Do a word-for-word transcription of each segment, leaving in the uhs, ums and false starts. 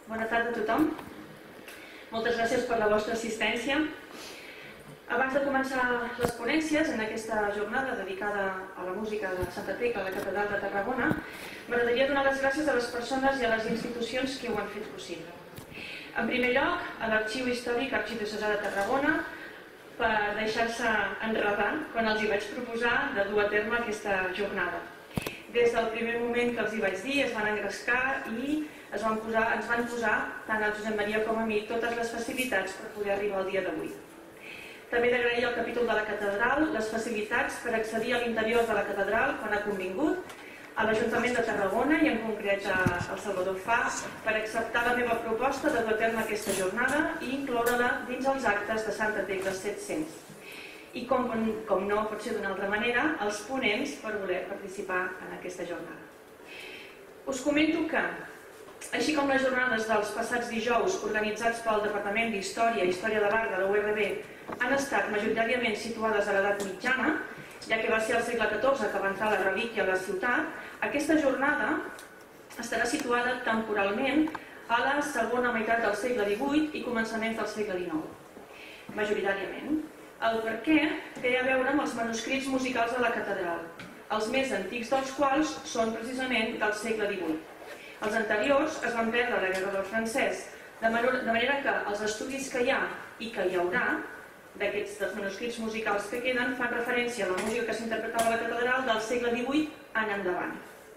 Bona tarda a tothom. Moltes gràcies per la vostra assistència. Abans de començar les ponències en aquesta jornada dedicada a la música de Santa Tecla a la Catedral de Tarragona, m'agradaria donar les gràcies a les persones i a les institucions que ho han fet possible. En primer lloc, a l'Arxiu Històric Arxidiocesà de Tarragona, per deixar-se enredar quan els hi vaig proposar de dur a terme aquesta jornada. Des del primer moment que els hi vaig dir, es van engrescar i es van posar, ens van posar, tant al Josep Maria com a mi, totes les facilitats per poder arribar al dia d'avui. També d'agrair al capítol de la catedral les facilitats per accedir a l'interior de la catedral quan ha convingut, a l'Ajuntament de Tarragona i en concret al Salvador Fa, per acceptar la meva proposta de dur a terme aquesta jornada i incloure-la dins els actes de Santa Tecla set-cents. I com, com no pot ser d'una altra manera, els ponents per voler participar en aquesta jornada. Us comento que, així com les jornades dels passats dijous organitzats pel Departament d'Història i Història de l'Art de la U R B han estat majoritàriament situades a l'edat mitjana, ja que va ser al segle catorze que va entrar la relíquia a la ciutat, aquesta jornada estarà situada temporalment a la segona meitat del segle divuit i començaments del segle dinou, majoritàriament. El per què té a veure amb els manuscrits musicals de la catedral, els més antics dels quals són precisament del segle divuit. Els anteriors es van perdre a la Guerra del Francès, de manera que els estudis que hi ha i que hi haurà d'aquests dels manuscrits musicals que queden fan referència a la música que s'interpretava a la catedral del segle divuit en endavant.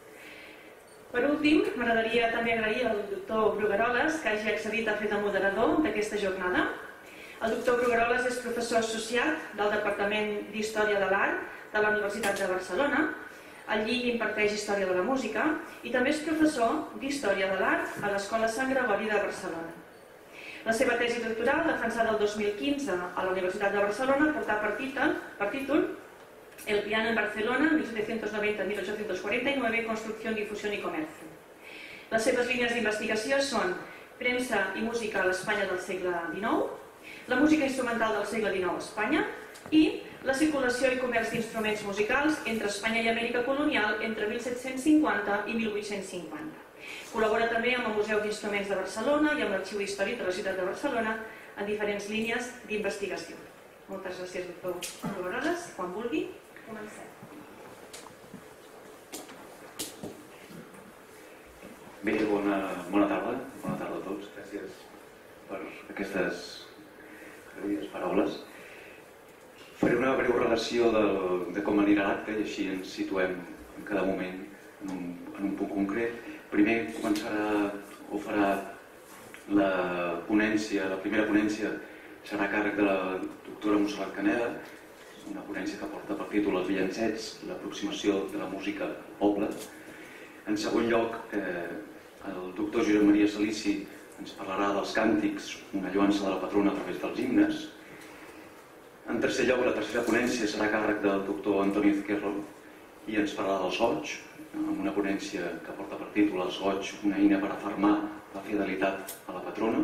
Per últim, m'agradaria també agrair al doctor Brugueroles que hagi accedit a fer de moderador d'aquesta jornada. El doctor Brugueroles és professor associat del Departament d'Història de l'Art de la Universitat de Barcelona. Allí imparteix Història de la Música i també és professor d'Història de l'Art a l'Escola Sant Gregori de Barcelona. La seva tesi doctoral, defensada el dos mil quinze a la Universitat de Barcelona, portà per títol El piano en Barcelona, mil setecientos noventa a mil ochocientos cuarenta y nueve, Construcción, Difusión y Comercio. Les seves línies d'investigació són premsa i música a l'Espanya del segle dinou, la música instrumental del segle dinou a Espanya i la circulació i comerç d'instruments musicals entre Espanya i Amèrica colonial entre mil set-cents cinquanta i mil vuit-cents cinquanta. Col·labora també amb el Museu d'Instruments de Barcelona i amb l'Arxiu Històric de la Ciutat de Barcelona en diferents línies d'investigació. Moltes gràcies, doctor Brugueroles. Quan vulgui, comencem. Bé, bona, bona tarda. Bona tarda a tots. Gràcies per aquestes agraïdes paraules. Faré una breu relació de, de com anirà l'acte i així ens situem en cada moment en un, en un punt concret. Primer començarà o farà la ponència, la primera ponència serà a càrrec de la doctora Montserrat Canela, una ponència que porta per títol Els villancets, l'aproximació de la música al poble. En segon lloc, eh, el doctor Josep Maria Salici ens parlarà dels càntics, una lloança de la patrona a través dels himnes. En tercer lloc, la tercera ponència serà a càrrec del doctor Antoni Izquierro i ens parlarà dels goigs, amb una ponència que porta per títol Els goigs, una eina per afermar la fidelitat a la patrona.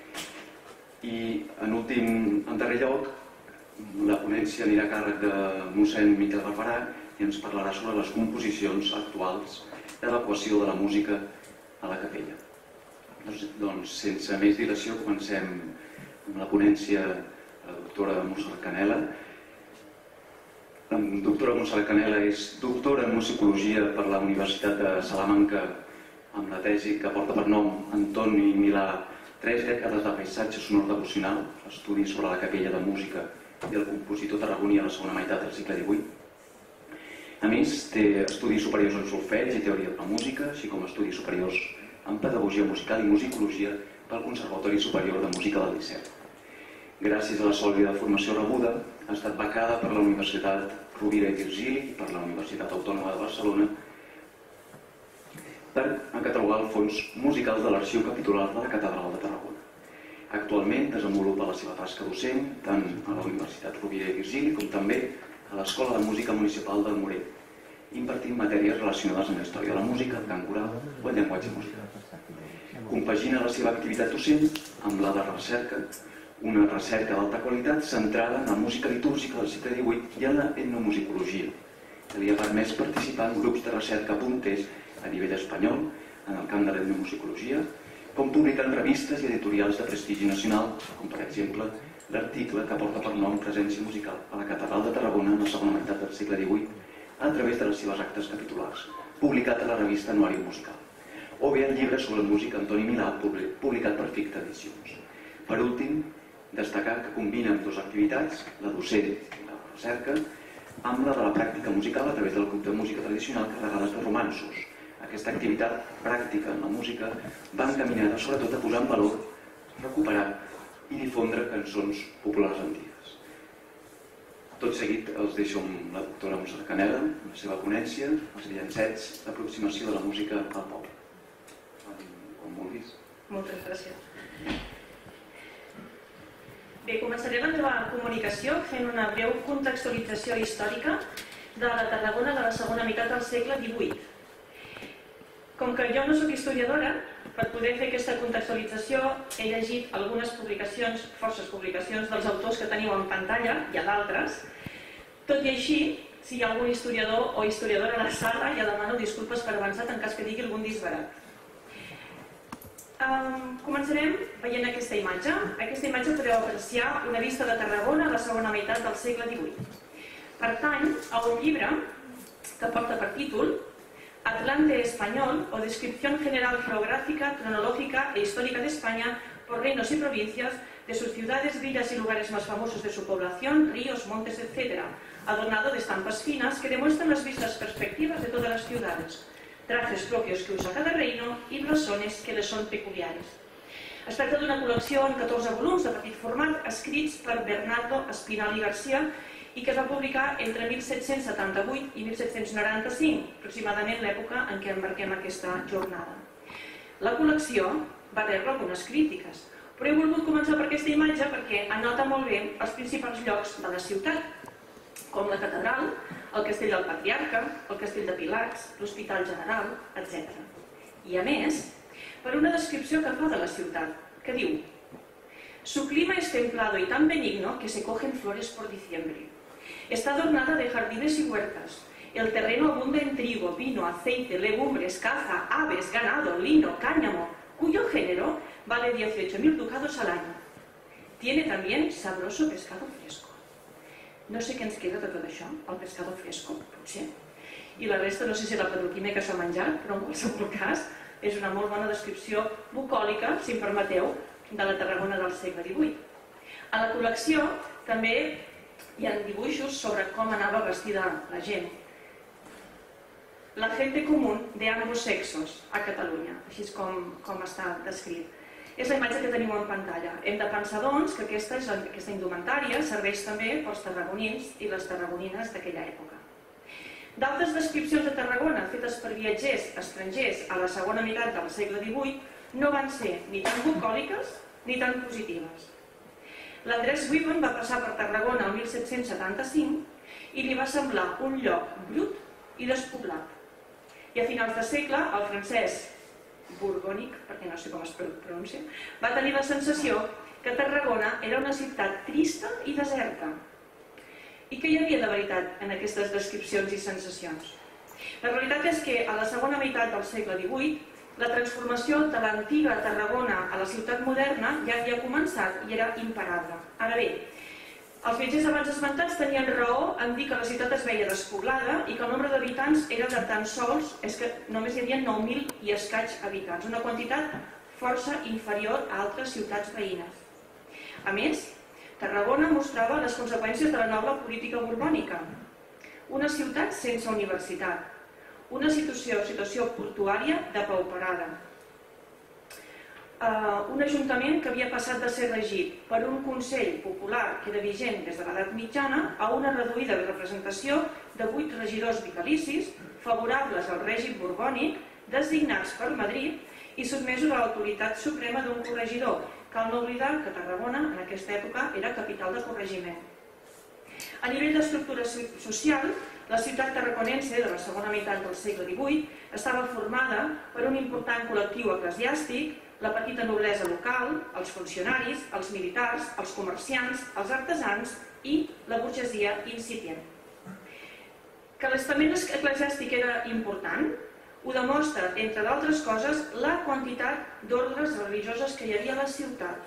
I en últim, en darrer lloc, la ponència anirà a càrrec de mossèn Miquel Barberà i ens parlarà sobre les composicions actuals d'evacuació de la música a la capella. Doncs, doncs sense més dilació, comencem amb la ponència de la doctora Montserrat Canela. La doctora Montserrat Canela és doctora en musicologia per la Universitat de Salamanca amb la tesi que porta per nom Antoni Milà, tres dècades de paisatge sonor devocional, estudi sobre la capella de música i el compositor tarragoní a la segona meitat del segle divuit. A més, té estudis superiors en solfeig i teoria de la música, així com estudis superiors en pedagogia musical i musicologia pel Conservatori Superior de Música del Liceu. Gràcies a la sòlida formació rebuda, ha estat becada per la Universitat Rovira i Virgili i per la Universitat Autònoma de Barcelona per catalogar el fons musical de l'Arxiu Capitular de la Catedral de Tarragona. Actualment desenvolupa la seva tasca docent tant a la Universitat Rovira i Virgili com també a l'Escola de Música Municipal del Morell, impartint matèries relacionades amb la història de la música, el cant coral o el llenguatge musical. Compagina la seva activitat docent amb la de recerca, una recerca d'alta qualitat centrada en la música litúrgica del segle divuit i en la etnomusicologia, que li ha permès participar en grups de recerca punters a nivell espanyol en el camp de l'etnomusicologia, com publicant revistes i editorials de prestigi nacional, com per exemple l'article que porta per nom Presència musical a la Catedral de Tarragona en la segona meitat del segle divuit a través de les seves actes capitulars, publicat a la revista Anuari Musical, o bé el llibre sobre música Antoni Milà, publicat per Ficta Edicions. Per últim, destacar que combina amb dues activitats, la docent i la recerca, amb la de la pràctica musical a través del grup de música tradicional Carregades de Romanços. Aquesta activitat pràctica en la música va encaminada sobretot a posar en valor, recuperar i difondre cançons populars antigues. Tot seguit els deixo amb la doctora Montserrat Canela, amb la seva ponència, els llancets d'aproximació de la música al poble. Com vulguis. Moltes gràcies. Bé, començaré la meva comunicació fent una breu contextualització històrica de la Tarragona de la segona meitat del segle divuit. Com que jo no soc historiadora, per poder fer aquesta contextualització he llegit algunes publicacions, forces publicacions dels autors que teniu en pantalla, i a d'altres. Tot i així, si hi ha algun historiador o historiadora a la sala, ja demano disculpes per avançat en cas que digui algun disbarat. Um, començarem veient aquesta imatge. Aquesta imatge podeu apreciar una vista de Tarragona a la segona meitat del segle divuit. Pertany a un llibre que porta per títol Atlante Español o Descripción General Geográfica, Cronológica e Histórica de España por reinos y provincias, de sus ciudades, villas y lugares más famosos de su población, ríos, montes, etcétera, adornado de estampas finas que demuestran las vistas perspectivas de todas las ciudades, trajes propios que usa cada reino i blasones que les són peculiares. Es tracta d'una col·lecció en catorze volums de petit format escrits per Bernardo Espinal i Garcia i que es va publicar entre mil set-cents setanta-vuit i mil set-cents noranta-cinc, aproximadament l'època en què embarquem aquesta jornada. La col·lecció va rebre algunes crítiques, però he volgut començar per aquesta imatge perquè anota molt bé els principals llocs de la ciutat, com la catedral, el castell del Patriarca, el castell de Pilats, l'Hospital General, etcètera. I a més, per una descripció que fa de la ciutat, que diu: Su clima es templado y tan benigno que se cogen flores por diciembre. Está adornada de jardines y huertas. El terreno abunda en trigo, vino, aceite, legumbres, caza, aves, ganado, lino, cáñamo, cuyo género vale dieciocho mil ducados al año. Tiene también sabroso pescado fresco. No sé què ens queda de tot això, el pescado fresco, potser. I la resta no sé si la petroquímica que s'ha menjat, però en qualsevol cas és una molt bona descripció bucòlica, si em permeteu, de la Tarragona del segle divuit. A la col·lecció també hi ha dibuixos sobre com anava vestida la gent. La gente común de ambos sexos a Catalunya, així és com, com està descrit. És la imatge que teniu en pantalla. Hem de pensar, doncs, que aquesta, aquesta indumentària serveix també pels tarragonins i les tarragonines d'aquella època. D'altres descripcions de Tarragona fetes per viatgers estrangers a la segona meitat del segle divuit no van ser ni tan bucòliques ni tan positives. L'Andrés Guibon va passar per Tarragona el mil set-cents setanta-cinc i li va semblar un lloc brut i despoblat. I a finals de segle, el francès Borbònic, perquè no sé com es pronuncia, va tenir la sensació que Tarragona era una ciutat trista i deserta. I què hi havia de veritat en aquestes descripcions i sensacions? La realitat és que a la segona meitat del segle divuit la transformació de l'antiga Tarragona a la ciutat moderna ja havia començat i era imparable. Ara bé, els viatgers abans esmentats tenien raó en dir que la ciutat es veia despoblada i que el nombre d'habitants era de tan sols, és que només hi havia nou mil i escaig habitants, una quantitat força inferior a altres ciutats veïnes. A més, Tarragona mostrava les conseqüències de la nova política borbònica. Una ciutat sense universitat, una situació, situació portuària depauperada, Uh, un ajuntament que havia passat de ser regit per un Consell Popular que era vigent des de l'edat mitjana a una reduïda representació de vuit regidors vitalicis favorables al règim borbònic, designats per Madrid i sotmesos a l'autoritat suprema d'un corregidor. Cal no oblidar que Tarragona en aquesta època era capital de corregiment. A nivell d'estructura social, la ciutat tarraconense de la segona meitat del segle divuit estava formada per un important col·lectiu eclesiàstic, la petita noblesa local, els funcionaris, els militars, els comerciants, els artesans i la burgesia incipient. Que l'estament eclesiàstic era important, Ho demostra, entre d'altres coses, la quantitat d'ordres religioses que hi havia a la ciutat.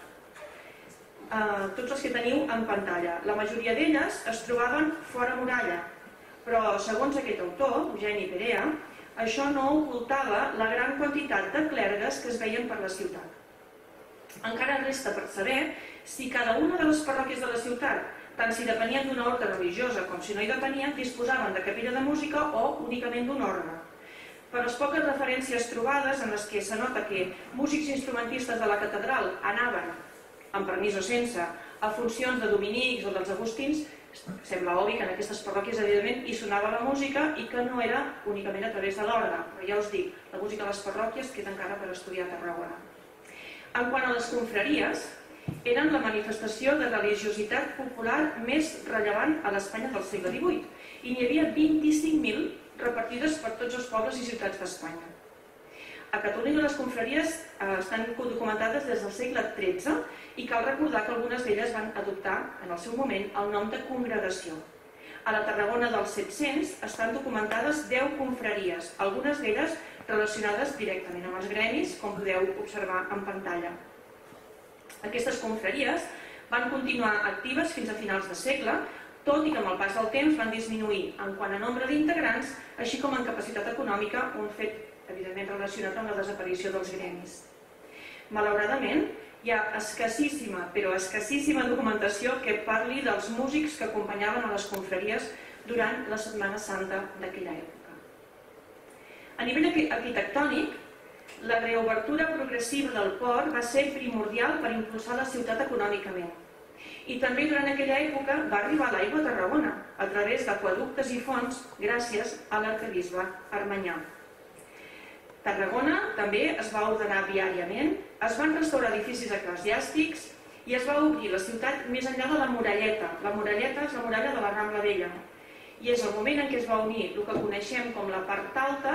Uh, tots els que teniu en pantalla. La majoria d'elles es trobaven fora muralla, però segons aquest autor, Eugeni Perea, això no ocultava la gran quantitat de clergues que es veien per la ciutat. Encara resta per saber si cada una de les parròquies de la ciutat, tant si depenien d'una ordre religiosa com si no hi depenien, disposaven de capella de música o únicament d'un orgue. Per les poques referències trobades en les que s'anota que músics instrumentistes de la catedral anaven, amb permís o sense, a funcions de dominics o dels agustins, sembla obvi que en aquestes parròquies, evidentment, hi sonava la música i que no era únicament a través de l'orgue. Però ja us dic, la música a les parròquies queda encara per estudiar a Tarragona. En quant a les confraries, eren la manifestació de religiositat popular més rellevant a l'Espanya del segle divuit i n'hi havia vint-i-cinc mil repartides per tots els pobles i ciutats d'Espanya. A Catalunya les confraries estan documentades des del segle tretze i cal recordar que algunes d'elles van adoptar en el seu moment el nom de congregació. A la Tarragona dels set-cents estan documentades deu confraries, algunes d'elles relacionades directament amb els gremis, com podeu observar en pantalla. Aquestes confraries van continuar actives fins a finals de segle, tot i que amb el pas del temps van disminuir en quant a nombre d'integrants, així com en capacitat econòmica, un fet evidentment relacionat amb la desaparició dels gremis. Malauradament, hi ha escassíssima, però escassíssima documentació que parli dels músics que acompanyaven a les confraries durant la Setmana Santa d'aquella època. A nivell arquitectònic, la reobertura progressiva del port va ser primordial per impulsar la ciutat econòmicament. I també durant aquella època va arribar l'aigua a Tarragona, a través d'aquaductes i fonts, gràcies a l'arquebisbe armanyà. Tarragona també es va ordenar viàriament, es van restaurar edificis eclesiàstics i es va obrir la ciutat més enllà de la muralleta. La muralleta és la muralla de la Rambla Vella. I és el moment en què es va unir el que coneixem com la part alta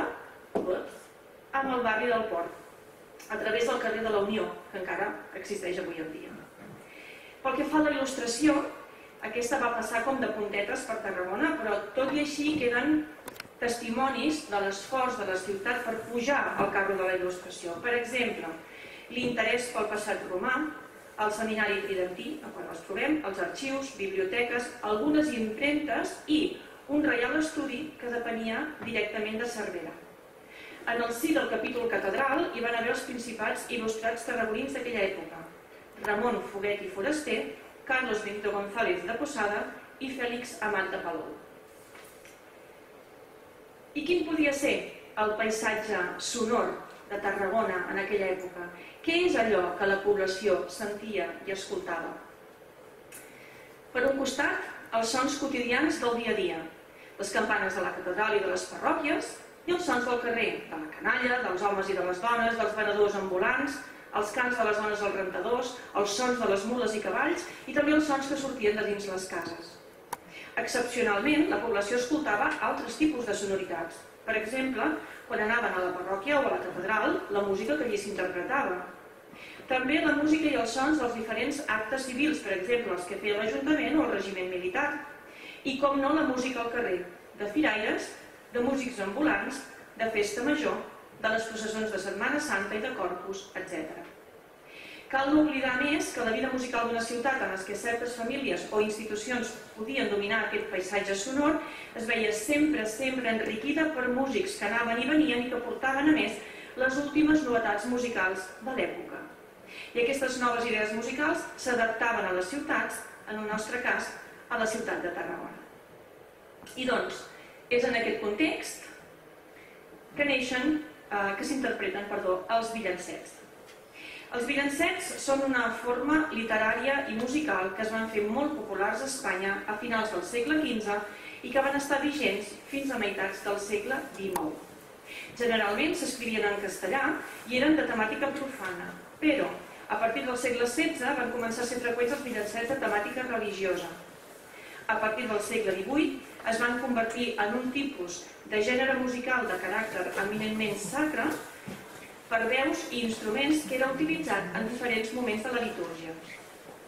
amb el barri del Port, a través del carrer de la Unió, que encara existeix avui en dia. Pel que fa a la il·lustració, aquesta va passar com de puntetes per Tarragona, però tot i així queden testimonis de l'esforç de la ciutat per pujar al carro de la il·lustració. Per exemple, l'interès pel passat romà, el seminari tridentí, quan els trobem, els arxius, biblioteques, algunes impremtes i un reial estudi que depenia directament de Cervera. En el si del capítol catedral hi van haver els principats il·lustrats tarragonins d'aquella època: Ramon Foguet i Foraster, Carlos Benito González de Posada i Fèlix Amat de Palou. I quin podia ser el paisatge sonor de Tarragona en aquella època? Què és allò que la població sentia i escoltava? Per un costat, els sons quotidians del dia a dia, les campanes de la catedral i de les parròquies, i els sons del carrer, de la canalla, dels homes i de les dones, dels venedors ambulants, els cants de les dones als rentadors, els sons de les mules i cavalls i també els sons que sortien de dins les cases. Excepcionalment, la població escoltava altres tipus de sonoritats. Per exemple, quan anaven a la parròquia o a la catedral, la música que allí s'interpretava. També la música i els sons dels diferents actes civils, per exemple, els que feia l'Ajuntament o el regiment militar. I, com no, la música al carrer, de firaires, de músics ambulants, de festa major, de les processons de Setmana Santa i de Corpus, etcètera. Cal no oblidar més que la vida musical d'una ciutat en què certes famílies o institucions podien dominar aquest paisatge sonor es veia sempre, sempre enriquida per músics que anaven i venien i que portaven, a més, les últimes novetats musicals de l'època. I aquestes noves idees musicals s'adaptaven a les ciutats, en el nostre cas, a la ciutat de Tarragona. I doncs, és en aquest context que neixen, que s'interpreten, perdó, els villancets. Els villancets són una forma literària i musical que es van fer molt populars a Espanya a finals del segle quinze i que van estar vigents fins a meitats del segle dinou. Generalment s'escrivien en castellà i eren de temàtica profana, però a partir del segle setze van començar a ser freqüents els villancets de temàtica religiosa. A partir del segle divuit es van convertir en un tipus de gènere musical de caràcter eminentment sacre per veus i instruments que era utilitzat en diferents moments de la litúrgia.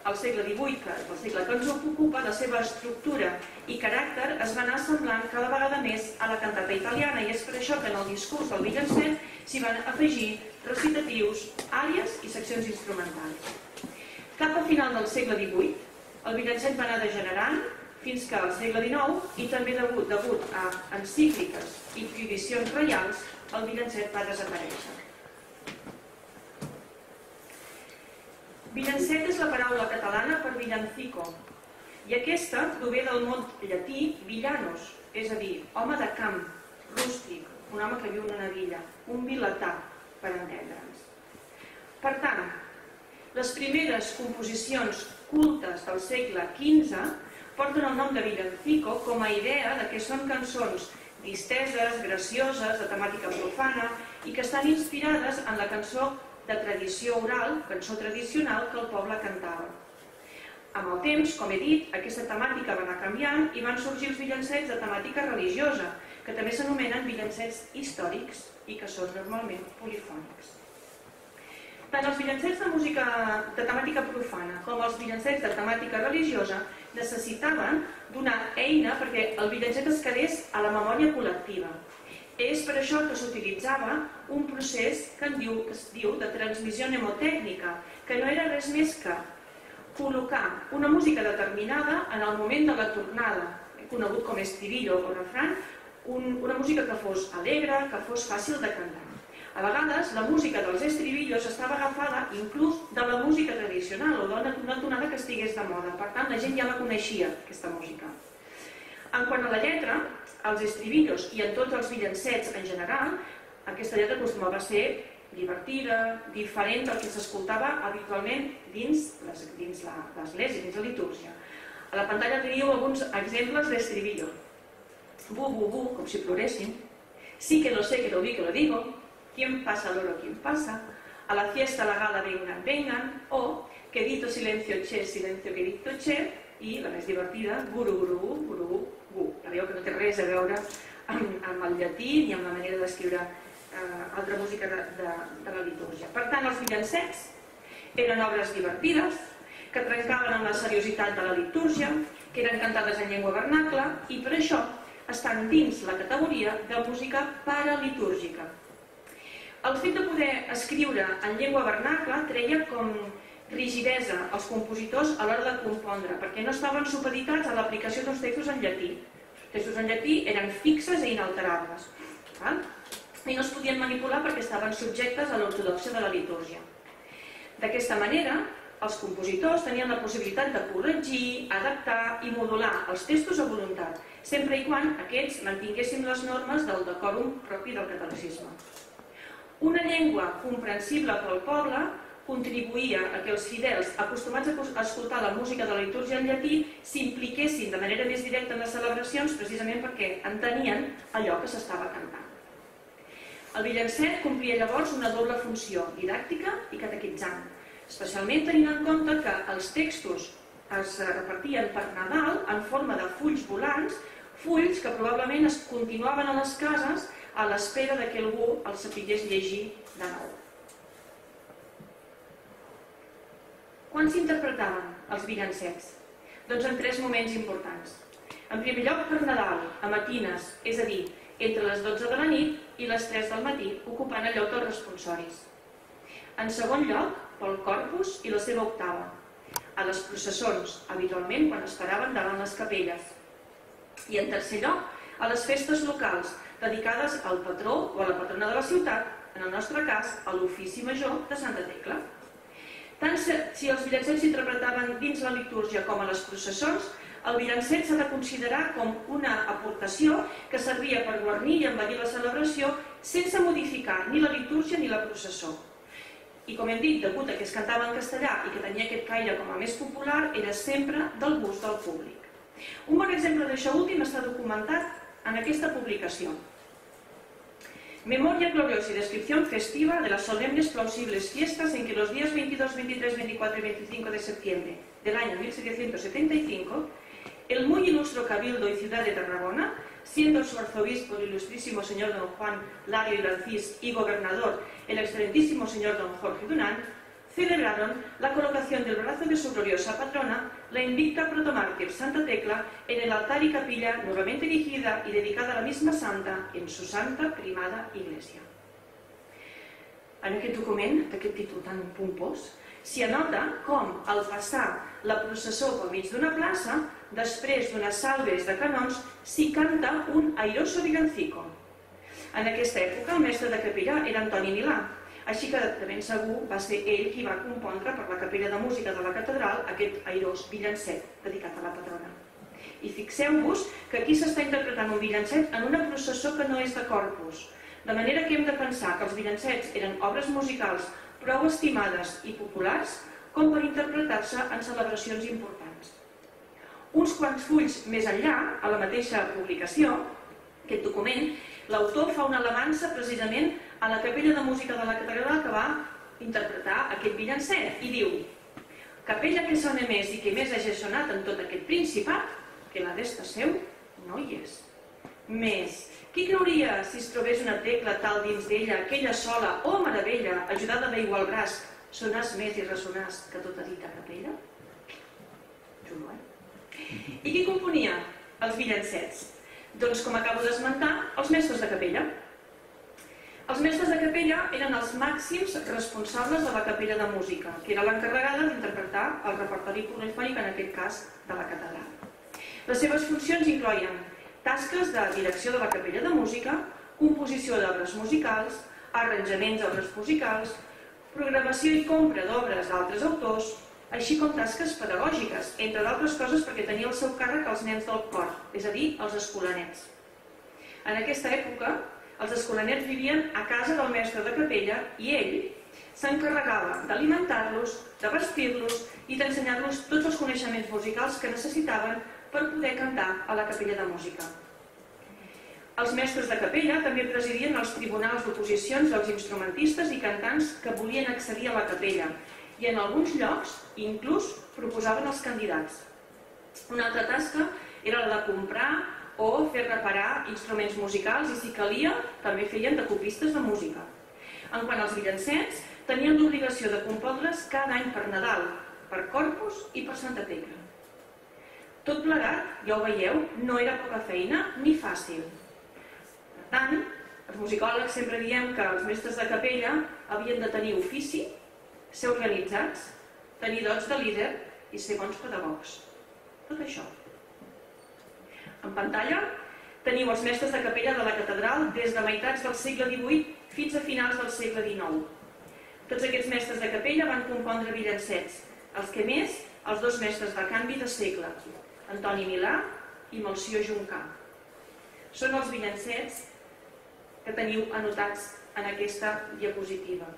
al segle divuit, que és el segle que ens ocupa, la seva estructura i caràcter es va anar semblant cada vegada més a la cantata italiana, i és per això que en el discurs del villancet s'hi van afegir recitatius, àries i seccions instrumentals. Cap al final del segle divuit, el villancet va anar degenerant fins que al segle dinou, i també degut, degut a encícliques i prohibicions reials, el villancet va desaparèixer. Villancet és la paraula catalana per villancico, i aquesta prové del mot llatí villanus, és a dir, home de camp, rústic, un home que viu en una villa, un vilatà, per entendre'ns. Per tant, les primeres composicions cultes del segle quinze porten el nom de villancico com a idea de que són cançons disteses, gracioses, de temàtica profana i que estan inspirades en la cançó de tradició oral, cançó tradicional que el poble cantava. Amb el temps, com he dit, aquesta temàtica va anar canviant i van sorgir els villancets de temàtica religiosa, que també s'anomenen villancets històrics i que són normalment polifònics. Tant els villancets de música de temàtica profana com els villancets de temàtica religiosa necessitaven d'una eina perquè el villancet es quedés a la memòria col·lectiva. És per això que s'utilitzava un procés que es diu de transmissió mnemotècnica, que no era res més que col·locar una música determinada en el moment de la tornada, conegut com estribillo o refrany, una música que fos alegre, que fos fàcil de cantar. A vegades, la música dels estribillos estava agafada inclús de la música tradicional o d'una tonada que estigués de moda. Per tant, la gent ja la coneixia, aquesta música. En quant a la lletra, als estribillos i en tots els villancets en general, aquesta lletra acostumava a ser divertida, diferent del que s'escoltava habitualment dins l'església, dins la litúrgia. A la pantalla teniu alguns exemples d'estribillo. Bu, bu, bu, com si ploressin. Sí que lo sé, que lo vi, que lo digo. ¿Quién pasa el oro, quién pasa? A la fiesta, a la gala, vengan, vengan. O, quedito silencio, che, silencio, quedito, che. I la més divertida, guru, guru, gu, guru, gu, gu. Ja veieu que no té res a veure amb el llatí ni amb la manera d'escriure altra música de la litúrgia. Per tant, els villancets eren obres divertides, que trencaven amb la seriositat de la litúrgia, que eren cantades en llengua vernacla i per això estan dins la categoria de música paralitúrgica. El fet de poder escriure en llengua vernacla treia com rigidesa als compositors a l'hora de compondre, perquè no estaven supeditats a l'aplicació dels textos en llatí. Els textos en llatí eren fixes i inalterables, i no es podien manipular perquè estaven subjectes a l'ortodòxia de la litúrgia. D'aquesta manera, els compositors tenien la possibilitat de corregir, adaptar i modular els textos a voluntat, sempre i quan aquests mantinguessin les normes del decòrum propi del catolicisme. Una llengua comprensible pel poble contribuïa a que els fidels, acostumats a escoltar la música de la litúrgia en llatí, s'impliquessin de manera més directa en les celebracions precisament perquè entenien allò que s'estava cantant. El villancet complia llavors una doble funció, didàctica i catequitzant, especialment tenint en compte que els textos es repartien per Nadal en forma de fulls volants, fulls que probablement es continuaven a les cases a l'espera que algú els sapigués llegir de nou. Quan s'interpretaven els villancets? Doncs en tres moments importants. En primer lloc per Nadal, a matines, és a dir, entre les dotze de la nit i les tres del matí, ocupant el lloc dels responsoris. En segon lloc, pel Corpus i la seva octava, a les processons, habitualment quan es paraven davant les capelles. I en tercer lloc, a les festes locals, dedicades al patró o a la patrona de la ciutat, en el nostre cas, a l'ofici major de Santa Tecla. Tant si els villancets s'interpretaven dins la litúrgia com a les processons, el villancet s'ha de considerar com una aportació que servia per guarnir i embellir la celebració sense modificar ni la litúrgia ni la processó. I com hem dit, degut a que es cantava en castellà i que tenia aquest caire com a més popular, era sempre del gust del públic. Un bon exemple d'això últim està documentat en aquesta publicació. Memoria gloriosa y descripción festiva de las solemnes plausibles fiestas en que los días veintidós, veintitrés, veinticuatro y veinticinco de septiembre del año mil setecientos setenta y cinco, el muy ilustre Cabildo y Ciudad de Tarragona, siendo su arzobispo el ilustrísimo señor don Juan Lario y Lancís y gobernador el excelentísimo señor don Jorge Dunant, celebraron la colocación del brazo de su gloriosa patrona, la invicta protomártir Santa Tecla, en el altar y capilla nuevamente erigida y dedicada a la misma santa en su santa primada iglesia. En aquest document, d'aquest títol tan pompós, s'hi anota com, al passar la processó pel mig d'una plaça, després d'unes salves de canons, s'hi canta un airoso villancico. En aquesta època, el mestre de capella era Antoni Milà, així que de ben segur va ser ell qui va compondre per la capella de música de la catedral aquest airós villancet dedicat a la patrona. I fixeu-vos que aquí s'està interpretant un villancet en una processó que no és de Corpus, de manera que hem de pensar que els villancets eren obres musicals prou estimades i populars com per interpretar-se en celebracions importants. Uns quants fulls més enllà, a la mateixa publicació, aquest document, l'autor fa una alabança precisament a la capella de música de la catedral que va interpretar aquest villancet i diu: capella que sona més i que més hagi sonat en tot aquest principat, que la d'esta seu no hi és. Més, qui creuria si es trobés una tecla tal dins d'ella, aquella sola, oh meravella, ajudada d'igual braç, sonàs més i ressonàs que tota dita capella? Xulo, eh? I qui componia els villancets? Doncs, com acabo d'esmentar, els mestres de capella. Els mestres de capella eren els màxims responsables de la capella de música, que era l'encarregada d'interpretar el repertori polifònic, en aquest cas, de la catedral. Les seves funcions incloïen tasques de direcció de la capella de música, composició d'obres musicals, arranjaments d'obres musicals, programació i compra d'obres d'altres autors, així com tasques pedagògiques, entre d'altres coses perquè tenia al seu càrrec els nens del cor, és a dir, els escolanets. En aquesta època, els escolanets vivien a casa del mestre de capella i ell s'encarregava d'alimentar-los, de vestir-los i d'ensenyar-los tots els coneixements musicals que necessitaven per poder cantar a la capella de música. Els mestres de capella també presidien els tribunals d'oposicions dels instrumentistes i cantants que volien accedir a la capella i en alguns llocs inclús proposaven els candidats. Una altra tasca era la de comprar o fer reparar instruments musicals i, si calia, també feien de copistes de música. En quant als villancets, tenien l'obligació de compondre's cada any per Nadal, per Corpus i per Santa Tecla. Tot plegat, ja ho veieu, no era poca feina ni fàcil. Per tant, els musicòlegs sempre diem que els mestres de capella havien de tenir ofici, ser organitzats, tenir dots de líder i ser bons pedagogs. Tot això. En pantalla teniu els mestres de capella de la catedral des de meitats del segle divuit fins a finals del segle dinou. Tots aquests mestres de capella van compondre villancets, els que més, els dos mestres de canvi de segle, Antoni Milà i Melcior Juncà. Són els villancets que teniu anotats en aquesta diapositiva.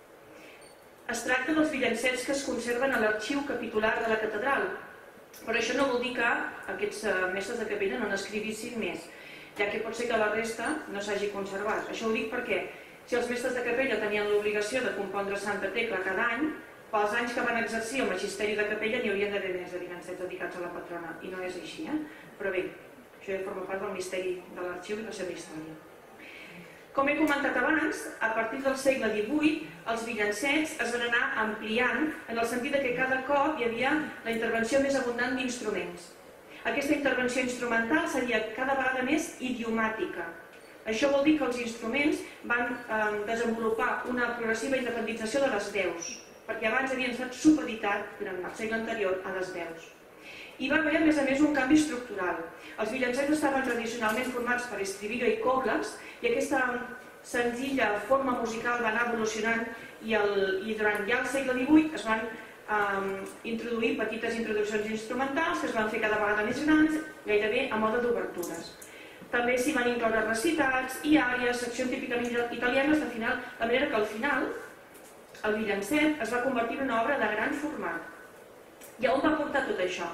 Es tracta dels villancets que es conserven a l'arxiu capitular de la catedral, però això no vol dir que aquests mestres de capella no n'escrivissin més, ja que pot ser que la resta no s'hagi conservat. Això ho dic perquè si els mestres de capella tenien l'obligació de compondre Santa Tecla cada any, pels anys que van exercir el magisteri de capella n'hi haurien d'haver més de villancets dedicats a la patrona, i no és així, eh? Però bé, això ja forma part del misteri de l'arxiu i la seva història. Com he comentat abans, a partir del segle divuit, els villancets es van anar ampliant en el sentit que cada cop hi havia la intervenció més abundant d'instruments. Aquesta intervenció instrumental seria cada vegada més idiomàtica. Això vol dir que els instruments van eh, desenvolupar una progressiva independització de les veus, perquè abans havien estat supeditat, durant el segle anterior, a les veus. Hi va haver, a més a més, un canvi estructural. Els villancets estaven tradicionalment formats per estribillo i cobles, i aquesta senzilla forma musical va anar evolucionant i, el, i durant ja el segle divuit es van um, introduir petites introduccions instrumentals que es van fer cada vegada més grans, gairebé a mode d'obertures. També s'hi van incloure recitats i àries, seccions típicament italianes, de final, de manera que al final el villancet es va convertir en una obra de gran format. I on va portar tot això?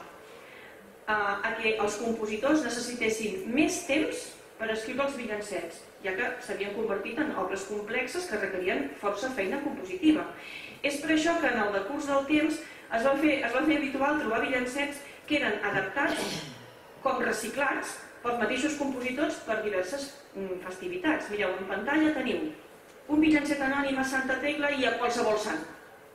A que els compositors necessitessin més temps per escriure els villancets, ja que s'havien convertit en obres complexes que requerien força feina compositiva. És per això que en el decurs del temps es va fer, es va fer habitual trobar villancets que eren adaptats com reciclats pels mateixos compositors per diverses festivitats. Mireu, en pantalla teniu un villancet anònim a Santa Tecla i a qualsevol sant.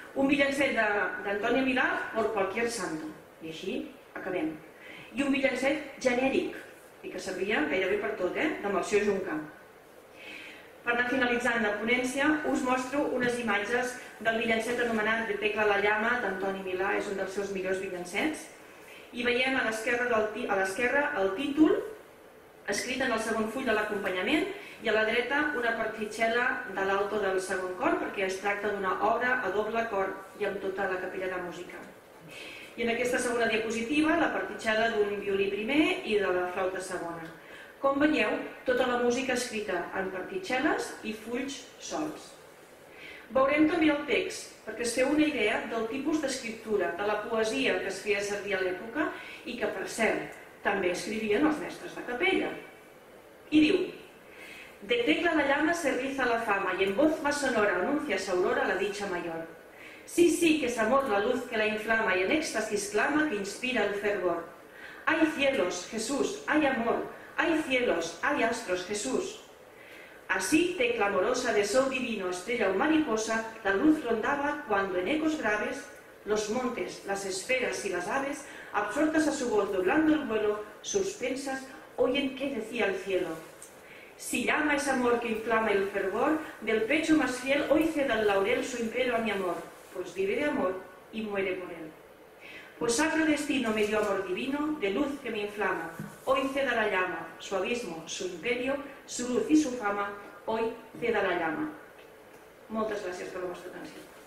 Un villancet d'Antonio Milà por cualquier santo. I així acabem. I un villancet genèric, i que servia gairebé per tot, eh? De Melcior Junca. Per anar finalitzant la ponència, us mostro unes imatges del villancet anomenat De Tecla la llama, d'Antoni Milà, és un dels seus millors villancets. I veiem a l'esquerra el títol, escrit en el segon full de l'acompanyament, i a la dreta una partitxela de l'alto del segon cor, perquè es tracta d'una obra a doble cor i amb tota la capella de música. I en aquesta segona diapositiva, la partitxela d'un violí primer i de la flauta segona. Com veieu, tota la música escrita en partitxeles i fulls sols. Veurem també el text, perquè es feu una idea del tipus d'escriptura, de la poesia que es feia servir a l'època i que, per cert, també escrivien els mestres de capella. I diu: De Tecla la llama se riza la fama y en voz más sonora anuncia su aurora la dicha mayor. Sí, sí, que es amor la luz que la inflama y en éxtasis clama que inspira el fervor. ¡Ay cielos, Jesús! ¡Ay amor! ¡Ay cielos! ¡Ay astros, Jesús! Así, tecla amorosa de sol divino, estrella o mariposa, la luz rondaba cuando en ecos graves los montes, las esferas y las aves, absortas a su voz doblando el vuelo, suspensas, oyen qué decía el cielo. Si llama es amor que inflama el fervor, del pecho más fiel hoy ceda el laurel su imperio a mi amor, pues vive de amor y muere por él. Pues sacro destino me dio amor divino, de luz que me inflama, hoy ceda la llama, su abismo, su imperio, su luz y su fama, hoy ceda la llama. Moltes gràcies per la vostra atenció.